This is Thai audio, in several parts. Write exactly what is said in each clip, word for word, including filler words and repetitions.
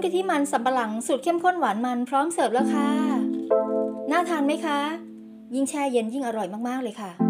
กะทิมันสำปะหลังสูตรเข้มข้นหวานมันพร้อมเสิร์ฟแล้วค่ะน่าทานไหมคะยิ่งแช่เย็นยิ่งอร่อยมากๆเลยค่ะ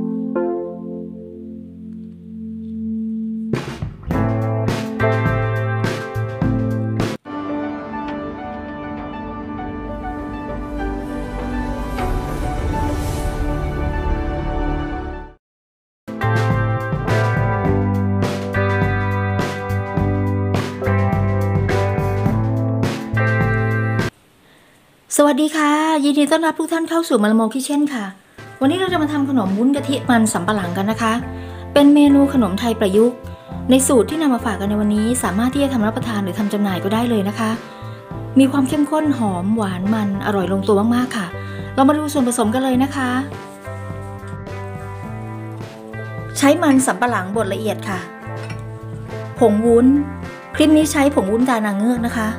สวัสดีค่ะยินดีต้อนรับทุกท่านเข้าสู่มาลโมคิเช่นค่ะวันนี้เราจะมาทำขนมวุ้นกะทิมันสำปะหลังกันนะคะเป็นเมนูขนมไทยประยุกต์ในสูตรที่นำมาฝากกันในวันนี้สามารถที่จะทำรับประทานหรือทำจำหน่ายก็ได้เลยนะคะมีความเข้มข้นหอมหวานมันอร่อยลงตัวมากๆค่ะเรามาดูส่วนผสมกันเลยนะคะใช้มันสำปะหลังบดละเอียดค่ะผงวุ้นคลิปนี้ใช้ผงวุ้นตานางเงือกนะคะ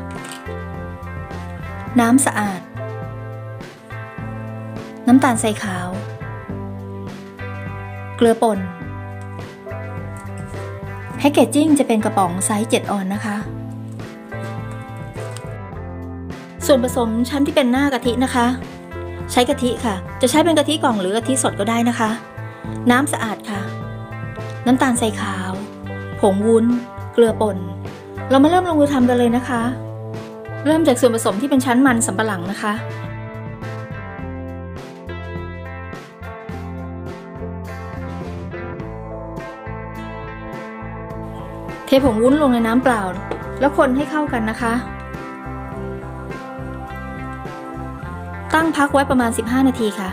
น้ำสะอาดน้ำตาลทรายขาวเกลือป่นแพคเกจจิ้งจะเป็นกระป๋องไซส์เจ็ดออนซ์นะคะส่วนผสมชั้นที่เป็นหน้ากะทินะคะใช้กะทิค่ะจะใช้เป็นกะทิกล่องหรือกะทิสดก็ได้นะคะน้ำสะอาดค่ะน้ำตาลทรายขาวผงวุ้นเกลือป่นเรามาเริ่มลงมือทำกันเลยนะคะเริ่มจากส่วนผสมที่เป็นชั้นมันสำปะหลังนะคะเทผงวุ้นลงในน้ำเปล่าแล้วคนให้เข้ากันนะคะตั้งพักไว้ประมาณสิบห้านาทีค่ะ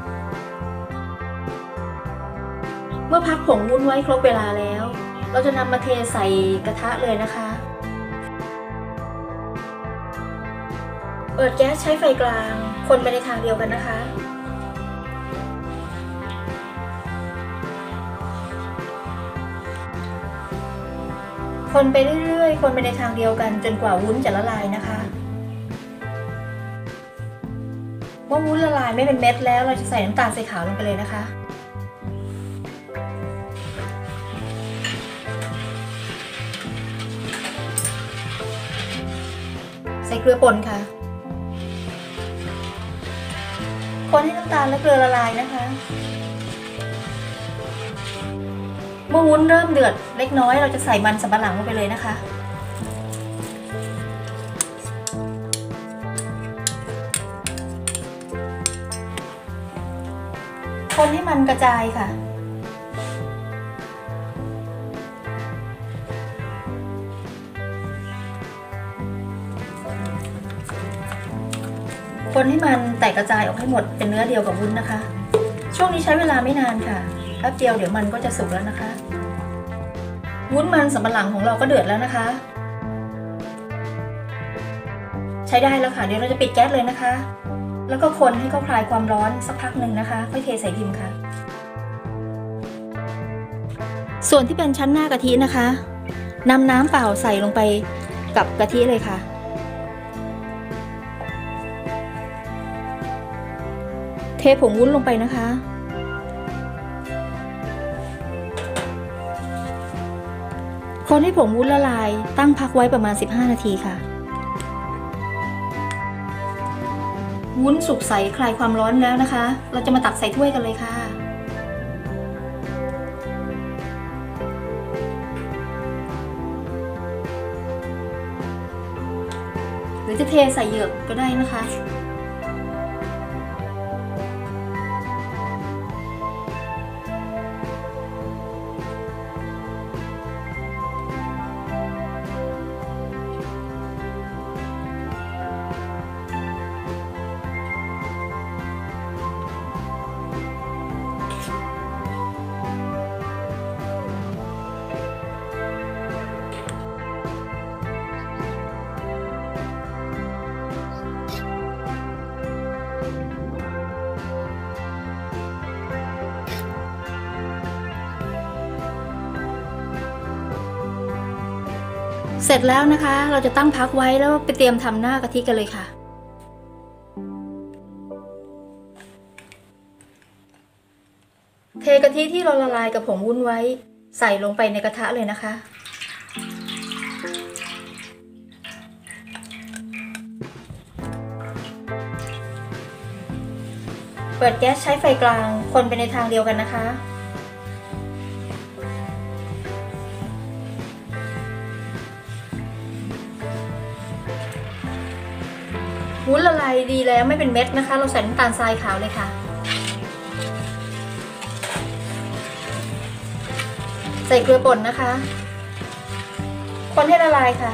เมื่อพักผงวุ้นไว้ครบเวลาแล้วเราจะนำมาเทใส่กระทะเลยนะคะเปิดแก๊สใช้ไฟกลางคนไปในทางเดียวกันนะคะคนไปเรื่อยๆคนไปในทางเดียวกันจนกว่าวุ้นจะละลายนะคะเมื่อวุ้นละลายไม่เป็นเม็ดแล้วเราจะใส่น้ำตาลทรายขาวลงไปเลยนะคะใส่เกลือป่นค่ะคนให้น้ำตาลและเกลือละลายนะคะเมื่อวุ้นเริ่มเดือดเล็กน้อยเราจะใส่มันสำปะหลังลงไปเลยนะคะคนให้มันกระจายค่ะคนให้มันแตกกระจายออกให้หมดเป็นเนื้อเดียวกับวุ้นนะคะช่วงนี้ใช้เวลาไม่นานค่ะแป๊บเดียวเดี๋ยวมันก็จะสุกแล้วนะคะวุ้นมันสำปะหลังของเราก็เดือดแล้วนะคะใช้ได้แล้วค่ะเดี๋ยวเราจะปิดแก๊สเลยนะคะแล้วก็คนให้เขาคลายความร้อนสักพักหนึ่งนะคะค่อยเทใส่พิมพ์ค่ะส่วนที่เป็นชั้นหน้ากะทินะคะนำน้ำเปล่าใส่ลงไปกับกะทิเลยค่ะเทผงวุ้นลงไปนะคะคนให้ผงวุ้นละลายตั้งพักไว้ประมาณสิบห้านาทีค่ะวุ้นสุกใสคลายความร้อนแล้วนะคะเราจะมาตักใส่ถ้วยกันเลยค่ะหรือจะเทใส่เหยือกก็ได้นะคะเสร็จแล้วนะคะเราจะตั้งพักไว้แล้วไปเตรียมทำหน้ากะทิกันเลยค่ะเทกะทิที่เราละลายกับผงวุ้นไว้ใส่ลงไปในกระทะเลยนะคะเปิดแก๊สใช้ไฟกลางคนไปในทางเดียวกันนะคะวุ้นละลายดีแล้วไม่เป็นเม็ดนะคะเราใส่น้ำตาลทรายขาวเลยค่ะใส่เกลือป่นนะคะคนให้ละลายค่ะ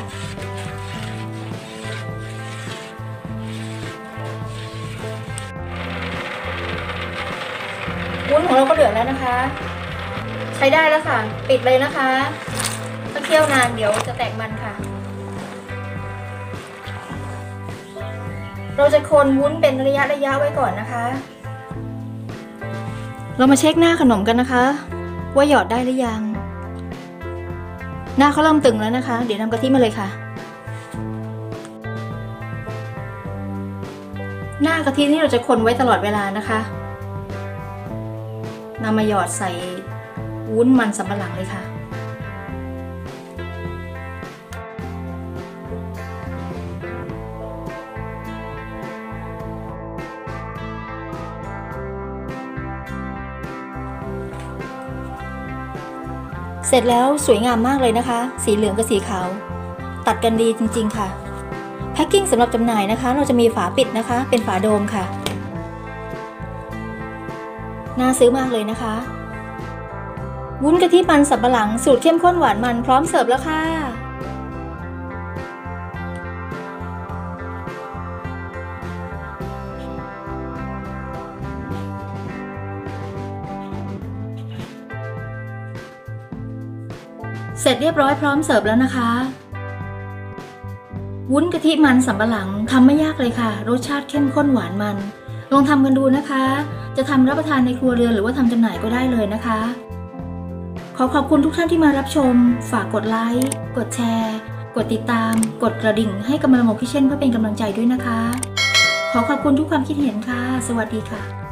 วุ้นของเราก็เดือดแล้วนะคะใช้ได้แล้วค่ะปิดเลยนะคะถ้าเคี่ยวนานเดี๋ยวจะแตกมันค่ะเราจะคนวุ้นเป็นระยะระยะไว้ก่อนนะคะเรามาเช็คหน้าขนมกันนะคะว่าหยอดได้หรือยังหน้าเขาเริ่มตึงแล้วนะคะเดี๋ยวนำกะทิมาเลยค่ะหน้ากะทินี่เราจะคนไว้ตลอดเวลานะคะนำมาหยอดใส่วุ้นมันสำปะหลังเลยค่ะเสร็จแล้วสวยงามมากเลยนะคะสีเหลืองกับสีขาวตัดกันดีจริงๆค่ะแพ็คกิ้งสำหรับจำหน่ายนะคะเราจะมีฝาปิดนะคะเป็นฝาโดมค่ะน่าซื้อมากเลยนะคะวุ้นกะทิมันสับปะหลังสูตรเข้มข้นหวานมันพร้อมเสิร์ฟแล้วค่ะเสร็จเรียบร้อยพร้อมเสิร์ฟแล้วนะคะวุ้นกะทิมันสำปะหลังทำไม่ยากเลยค่ะรสชาติเข้มข้นหวานมันลองทำกันดูนะคะจะทำรับประทานในครัวเรือนหรือว่าทำจำหน่ายก็ได้เลยนะคะขอขอบคุณทุกท่านที่มารับชมฝากกดไลค์กดแชร์กดติดตามกดกระดิ่งให้กับมะละโมคิเช่นเพื่อเป็นกำลังใจด้วยนะคะขอขอบคุณทุกความคิดเห็นค่ะสวัสดีค่ะ